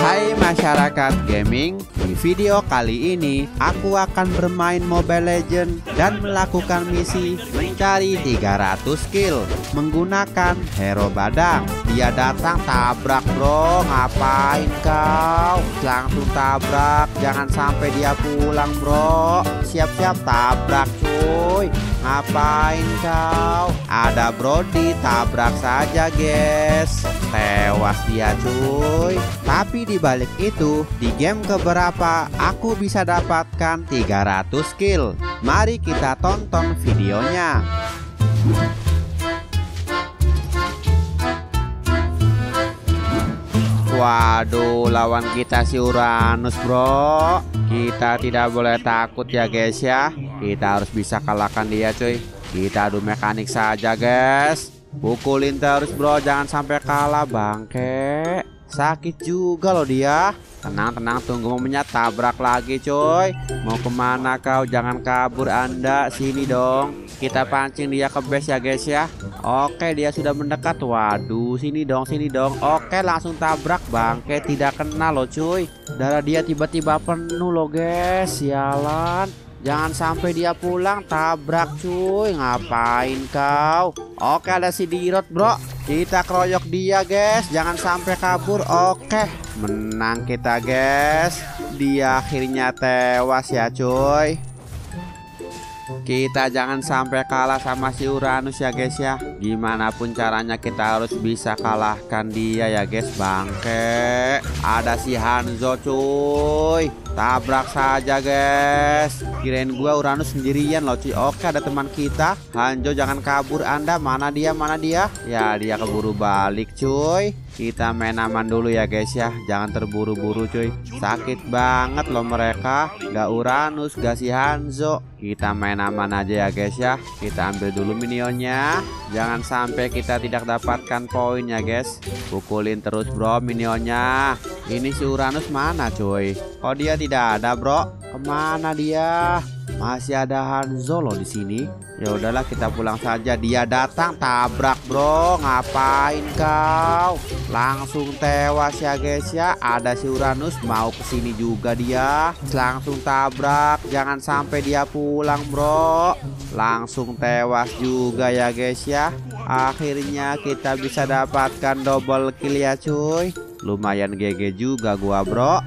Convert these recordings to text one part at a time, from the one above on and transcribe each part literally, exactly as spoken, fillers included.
Hai masyarakat gaming, di video kali ini aku akan bermain Mobile Legends dan melakukan misi mencari tiga ratus kill menggunakan hero badang. Dia datang, tabrak bro, ngapain kau? Langsung tabrak, jangan sampai dia pulang bro. Siap-siap tabrak cuy. Ngapain kau? Ada Brody, tabrak saja guys. Tewas dia cuy. Tapi dibalik itu, di game keberapa aku bisa dapatkan tiga ratus kill. Mari kita tonton videonya. Waduh, lawan kita si Uranus bro. Kita tidak boleh takut ya guys ya. Kita harus bisa kalahkan dia cuy. Kita adu mekanik saja guys. Pukulin terus bro, jangan sampai kalah bangke. Sakit juga loh dia. Tenang tenang, tunggu momennya, tabrak lagi coy. Mau kemana kau? Jangan kabur anda, sini dong. Kita pancing dia ke base ya guys ya. Oke, dia sudah mendekat. Waduh, sini dong, sini dong. Oke, langsung tabrak bangke, tidak kena loh cuy. Darah dia tiba-tiba penuh loh guys. Sialan. Jangan sampai dia pulang, tabrak cuy. Ngapain kau? Oke, ada si Dirot bro. Kita keroyok dia guys. Jangan sampai kabur. Oke, menang kita guys. Dia akhirnya tewas ya cuy. Kita jangan sampai kalah sama si Uranus ya guys ya. Gimana pun caranya kita harus bisa kalahkan dia ya guys bangke. Ada si Hanzo cuy. Tabrak saja guys. Kirain gua Uranus sendirian loh cuy. Oke, ada teman kita Hanzo, jangan kabur anda. Mana dia, mana dia? Ya, dia keburu balik cuy. Kita main aman dulu ya guys ya. Jangan terburu-buru cuy. Sakit banget loh mereka. Gak Uranus, gak si Hanzo. Kita main aman aja ya guys ya. Kita ambil dulu minionnya. Jangan sampai kita tidak dapatkan poin ya guys. Pukulin terus bro minionnya. Ini si Uranus mana cuy? Oh, dia tidak ada bro. Kemana dia? Masih ada Hanzo loh di sini. Ya udahlah, kita pulang saja. Dia datang, tabrak bro. Ngapain kau? Langsung tewas ya guys ya. Ada si Uranus mau kesini juga dia. Langsung tabrak. Jangan sampai dia pulang bro. Langsung tewas juga ya guys ya. Akhirnya kita bisa dapatkan double kill ya cuy. Lumayan G G juga gua bro.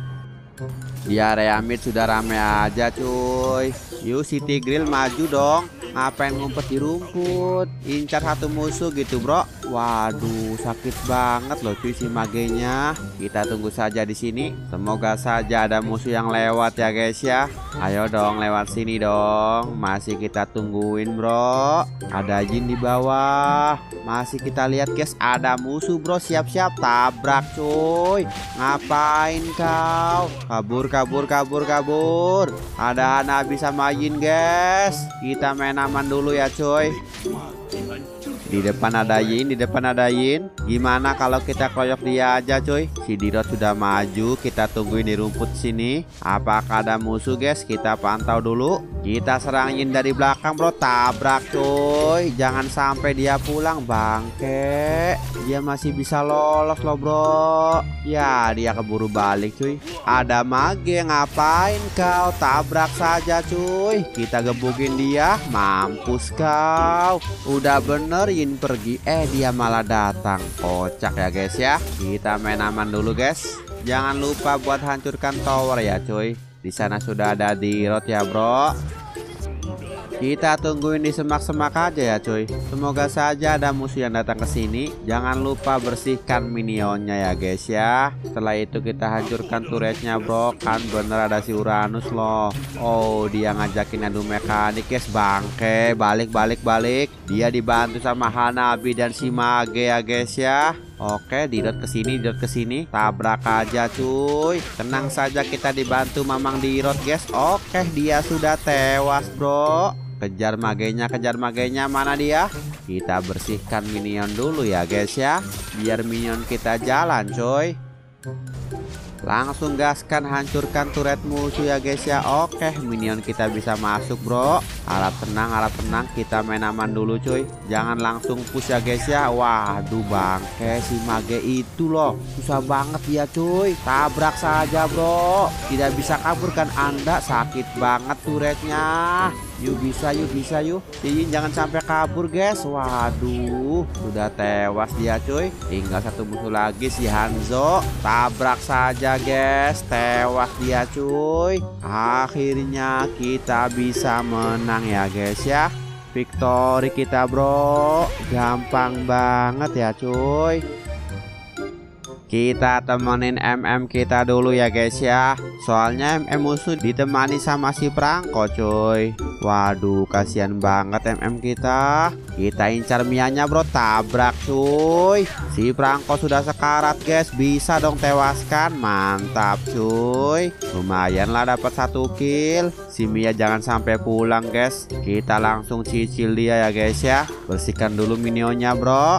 Di area mid sudah rame aja cuy. Yuk City Grill maju dong. Ngapain ngumpet di rumput? Incar satu musuh gitu bro. Waduh, sakit banget loh cuy si magenya. Kita tunggu saja di sini. Semoga saja ada musuh yang lewat ya guys ya. Ayo dong lewat sini dong. Masih kita tungguin bro. Ada Jin di bawah. Masih kita lihat guys, ada musuh bro. Siap-siap tabrak cuy. Ngapain kau? Kabur kabur kabur kabur. Ada Hanabi sama Jin guys. Kita main aman dulu ya coy. Di depan ada Yin, di depan ada Yin. Gimana kalau kita koyok dia aja coy? Si Dirot sudah maju. Kita tungguin di rumput sini. Apakah ada musuh guys? Kita pantau dulu. Kita serang Yin dari belakang bro. Tabrak coy. Jangan sampai dia pulang bangke. Dia masih bisa lolos loh bro. Ya, dia keburu balik cuy. Ada Mage, ngapain kau? Tabrak saja cuy. Kita gebukin dia. Mampus kau. Udah bener Yin pergi, eh dia malah datang. Kocak ya guys ya. Kita main aman dulu guys. Jangan lupa buat hancurkan tower ya cuy. Di sana sudah ada Dirot ya bro. Kita tungguin di semak-semak aja ya cuy. Semoga saja ada musuh yang datang ke sini. Jangan lupa bersihkan minionnya ya guys ya. Setelah itu kita hancurkan turretnya bro. Kan bener ada si Uranus loh. Oh, dia ngajakin adu mekanik guys bangke. Balik balik balik. Dia dibantu sama Hanabi dan si Mage ya guys ya. Oke, Dirot kesini, Dirot kesini. Tabrak aja cuy. Tenang saja, kita dibantu Mamang Dirot guys. Oke, dia sudah tewas bro. Kejar magenya, kejar magenya, mana dia? Kita bersihkan minion dulu ya guys ya. Biar minion kita jalan coy. Langsung gaskan, hancurkan turret musuh ya guys ya. Oke, minion kita bisa masuk bro. Harap tenang, harap tenang. Kita main aman dulu cuy. Jangan langsung push ya guys ya. Waduh bangke si mage itu loh. Susah banget dia cuy. Tabrak saja bro. Tidak bisa kabur kan anda. Sakit banget turretnya. Yuk bisa, yuk bisa, yuk. Yin jangan sampai kabur guys. Waduh, sudah tewas dia cuy. Tinggal satu musuh lagi si Hanzo. Tabrak saja guys. Tewas dia cuy. Akhirnya kita bisa menang ya guys ya. Victory kita bro. Gampang banget ya cuy. Kita temenin M M kita dulu ya guys ya. Soalnya M M musuh ditemani sama si Prangko cuy. Waduh kasihan banget M M kita. Kita incar Mianya bro. Tabrak cuy. Si Prangko sudah sekarat guys. Bisa dong tewaskan. Mantap cuy. Lumayan lah dapat satu kill. Si Mia jangan sampai pulang guys. Kita langsung cicil dia ya guys ya. Bersihkan dulu minionnya bro.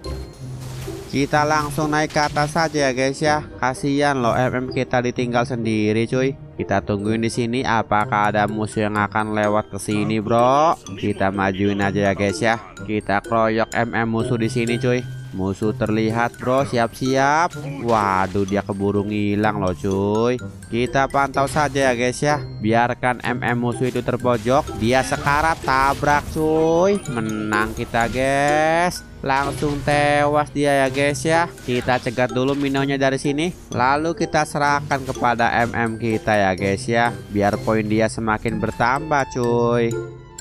Kita langsung naik ke atas saja ya guys ya. Kasihan loh M M kita ditinggal sendiri cuy. Kita tungguin di sini apakah ada musuh yang akan lewat ke sini bro. Kita majuin aja ya guys ya. Kita kroyok M M musuh di sini cuy. Musuh terlihat bro, siap-siap. Waduh dia keburu ngilang loh cuy. Kita pantau saja ya guys ya. Biarkan M M musuh itu terpojok. Dia sekarat, tabrak cuy. Menang kita guys. Langsung tewas dia ya guys ya. Kita cegat dulu minionnya dari sini. Lalu kita serahkan kepada M M kita ya guys ya. Biar poin dia semakin bertambah cuy.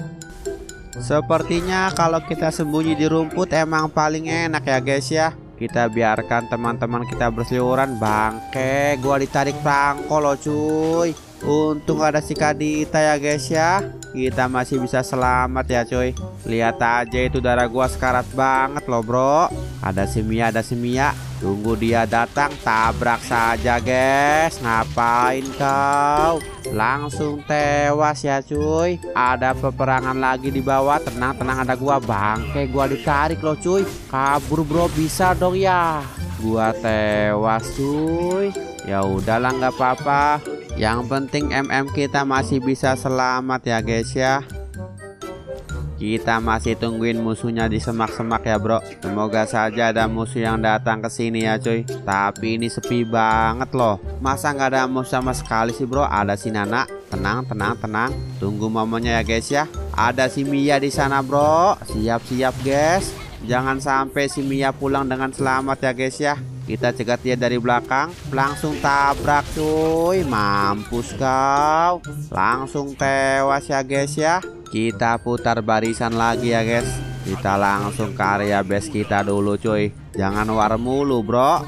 Sepertinya kalau kita sembunyi di rumput emang paling enak ya guys ya. Kita biarkan teman-teman kita berseliweran. Bangke, gua ditarik Prangko loh cuy. Untung ada si Kadita ya guys ya. Kita masih bisa selamat ya cuy. Lihat aja itu darah gua sekarat banget loh bro. Ada si Mia, ada si Mia. Tunggu dia datang, tabrak saja guys. Ngapain kau? Langsung tewas ya cuy. Ada peperangan lagi di bawah. Tenang, tenang, ada gua. Bangke, gua ditarik loh cuy. Kabur bro, bisa dong ya. Gua tewas cuy. Ya udahlah nggak apa-apa. Yang penting M M kita masih bisa selamat ya guys ya. Kita masih tungguin musuhnya di semak-semak ya bro. Semoga saja ada musuh yang datang ke sini ya cuy. Tapi ini sepi banget loh. Masa nggak ada musuh sama sekali sih bro? Ada si Nana. Tenang, tenang, tenang. Tunggu momennya ya guys ya. Ada si Mia di sana bro. Siap-siap guys. Jangan sampai si Mia pulang dengan selamat ya guys ya. Kita cegat dia dari belakang. Langsung tabrak cuy. Mampus kau. Langsung tewas ya guys ya. Kita putar barisan lagi ya guys. Kita langsung ke area base kita dulu cuy. Jangan war mulu bro.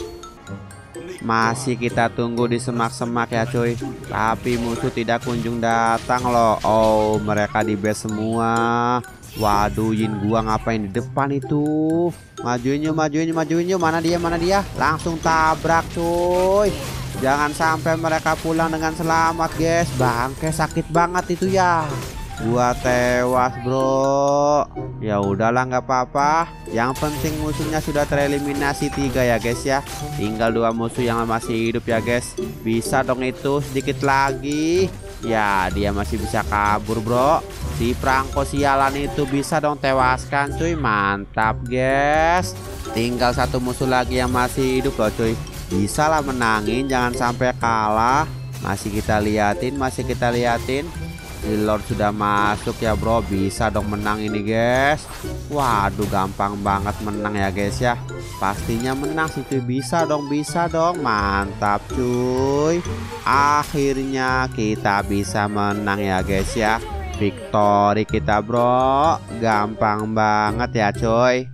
Masih kita tunggu di semak-semak ya cuy. Tapi musuh tidak kunjung datang loh. Oh mereka di base semua. Waduh Yin gua ngapain di depan itu. Majuin yuk, majuin yuk, majuin yuk. Mana dia, mana dia. Langsung tabrak cuy. Jangan sampai mereka pulang dengan selamat guys. Bangke sakit banget itu ya. Gua tewas bro. Ya udahlah nggak apa-apa. Yang penting musuhnya sudah tereliminasi tiga ya guys ya. Tinggal dua musuh yang masih hidup ya guys. Bisa dong itu sedikit lagi. Ya dia masih bisa kabur bro. Si Prangko sialan itu bisa dong tewaskan cuy. Mantap guys. Tinggal satu musuh lagi yang masih hidup loh cuy. Bisa lah menangin, jangan sampai kalah. Masih kita liatin, masih kita liatin. Lord sudah masuk ya bro. Bisa dong menang ini guys. Waduh gampang banget menang ya guys ya. Pastinya menang sih cuy. Bisa dong, bisa dong. Mantap cuy. Akhirnya kita bisa menang ya guys ya. Victory kita bro. Gampang banget ya coy.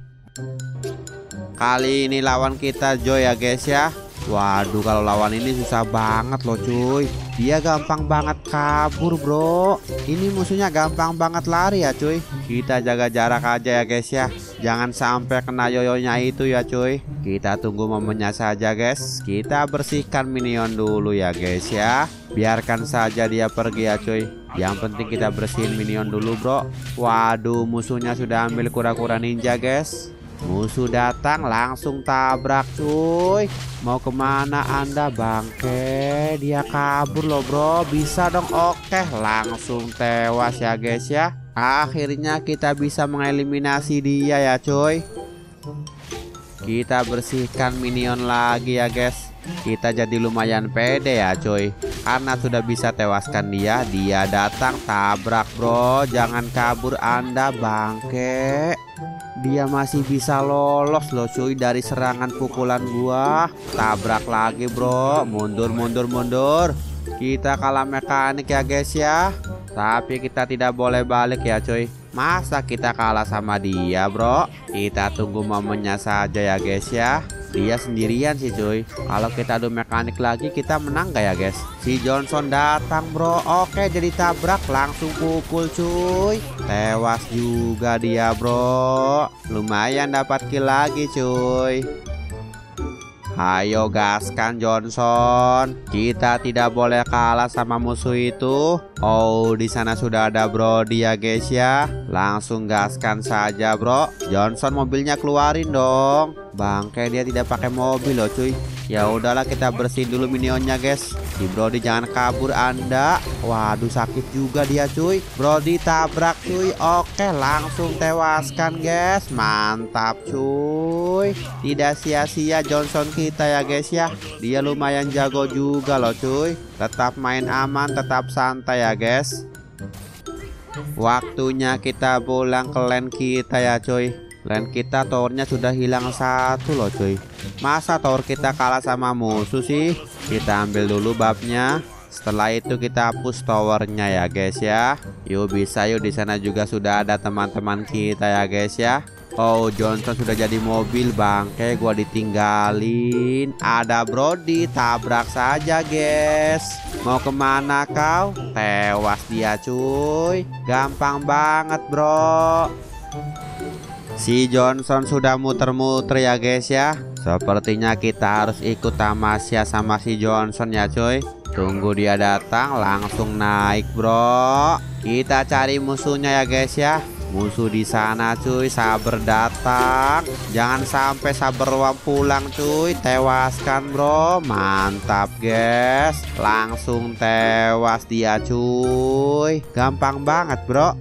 Kali ini lawan kita Joy ya guys ya. Waduh kalau lawan ini susah banget loh cuy. Dia gampang banget kabur bro. Ini musuhnya gampang banget lari ya cuy. Kita jaga jarak aja ya guys ya. Jangan sampai kena yoyonya itu ya cuy. Kita tunggu momennya saja guys. Kita bersihkan minion dulu ya guys ya. Biarkan saja dia pergi ya cuy. Yang penting kita bersihin minion dulu bro. Waduh musuhnya sudah ambil kura-kura ninja guys. Musuh datang langsung tabrak cuy. Mau kemana anda bangke? Dia kabur loh bro. Bisa dong, oke langsung tewas ya guys ya. Akhirnya kita bisa mengeliminasi dia ya cuy. Kita bersihkan minion lagi ya guys. Kita jadi lumayan pede ya cuy, karena sudah bisa tewaskan dia. Dia datang tabrak bro. Jangan kabur anda bangke. Dia masih bisa lolos loh cuy dari serangan pukulan gua. Tabrak lagi bro. Mundur mundur mundur. Kita kalah mekanik ya guys ya. Tapi kita tidak boleh balik ya cuy. Masa kita kalah sama dia bro? Kita tunggu momennya saja ya guys ya. Dia sendirian sih cuy. Kalau kita adu mekanik lagi kita menang gak ya guys? Si Johnson datang bro. Oke jadi tabrak langsung pukul cuy. Tewas juga dia bro. Lumayan dapat kill lagi cuy. Ayo gaskan Johnson. Kita tidak boleh kalah sama musuh itu. Oh di sana sudah ada Brody ya guys ya. Langsung gaskan saja bro. Johnson mobilnya keluarin dong. Bangke dia tidak pakai mobil loh cuy. Ya udahlah kita bersihin dulu minionnya guys. Si Brody jangan kabur anda. Waduh sakit juga dia cuy. Brody tabrak cuy. Oke langsung tewaskan guys. Mantap cuy. Tidak sia-sia Johnson kita ya guys ya. Dia lumayan jago juga loh cuy. Tetap main aman, tetap santai ya guys. Waktunya kita pulang ke lane kita ya cuy. Lane kita towernya sudah hilang satu loh cuy. Masa tower kita kalah sama musuh sih? Kita ambil dulu babnya. Setelah itu kita hapus towernya ya guys ya. Yuk bisa yuk, di sana juga sudah ada teman-teman kita ya guys ya. Oh Johnson sudah jadi mobil bangke, gua ditinggalin. Ada Brody, tabrak saja guys. Mau kemana kau? Tewas dia cuy. Gampang banget bro. Si Johnson sudah muter-muter ya guys ya. Sepertinya kita harus ikut tamasya sama si Johnson ya cuy. Tunggu dia datang langsung naik bro. Kita cari musuhnya ya guys ya. Musuh di sana cuy, sabar datang. Jangan sampai sabar pulang cuy. Tewaskan bro. Mantap guys. Langsung tewas dia cuy. Gampang banget bro.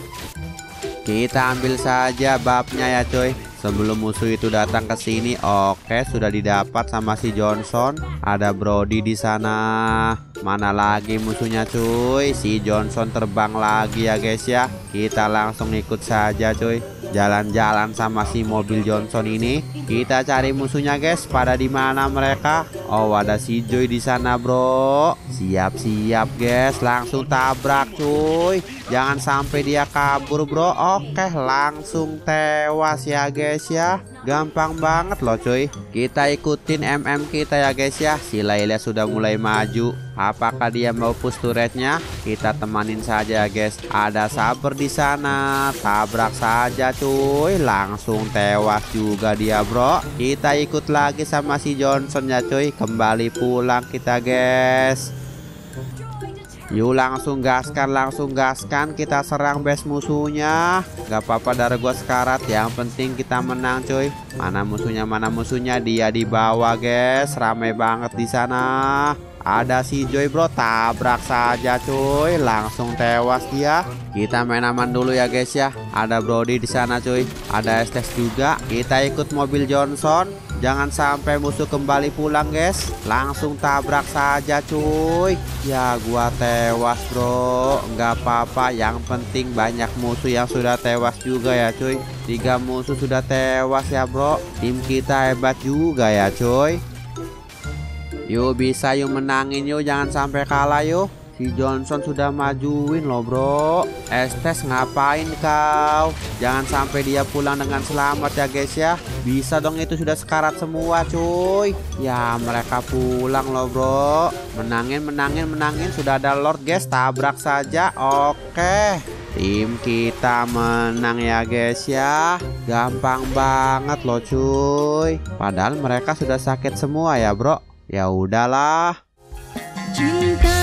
Kita ambil saja babnya ya cuy. Sebelum musuh itu datang ke sini. Oke, sudah didapat sama si Johnson. Ada Brody di sana. Mana lagi musuhnya cuy? Si Johnson terbang lagi ya guys ya. Kita langsung ikut saja cuy. Jalan-jalan sama si mobil Johnson ini. Kita cari musuhnya guys. Pada di mana mereka? Oh, ada si Joy di sana bro. Siap-siap guys. Langsung tabrak cuy. Jangan sampai dia kabur bro. Oke, langsung tewas ya guys ya. Gampang banget loh cuy. Kita ikutin M M kita ya guys ya. Si Layla sudah mulai maju. Apakah dia mau push turretnya? Kita temanin saja guys. Ada sabar di sana. Tabrak saja cuy. Langsung tewas juga dia bro. Kita ikut lagi sama si Johnson ya cuy. Kembali pulang kita guys. Yuk langsung gaskan, langsung gaskan. Kita serang base musuhnya. Gak apa-apa darah gua sekarat. Yang penting kita menang cuy. Mana musuhnya, mana musuhnya? Dia di bawah guys. Ramai banget di sana. Ada si Joy bro, tabrak saja cuy. Langsung tewas dia. Kita main aman dulu ya guys ya. Ada Brody di sana cuy. Ada Estes juga. Kita ikut mobil Johnson. Jangan sampai musuh kembali pulang guys. Langsung tabrak saja cuy. Ya gua tewas bro. Nggak apa-apa. Yang penting banyak musuh yang sudah tewas juga ya cuy. Tiga musuh sudah tewas ya bro. Tim kita hebat juga ya cuy. Yuk bisa yuk menangin yuk. Jangan sampai kalah yuk. Si Johnson sudah majuin loh bro. Estes ngapain kau? Jangan sampai dia pulang dengan selamat ya guys ya. Bisa dong, itu sudah sekarat semua cuy. Ya mereka pulang loh bro. Menangin menangin menangin. Sudah ada Lord guys. Tabrak saja. Oke, tim kita menang ya guys ya. Gampang banget loh cuy. Padahal mereka sudah sakit semua ya bro. Ya udahlah. Cinta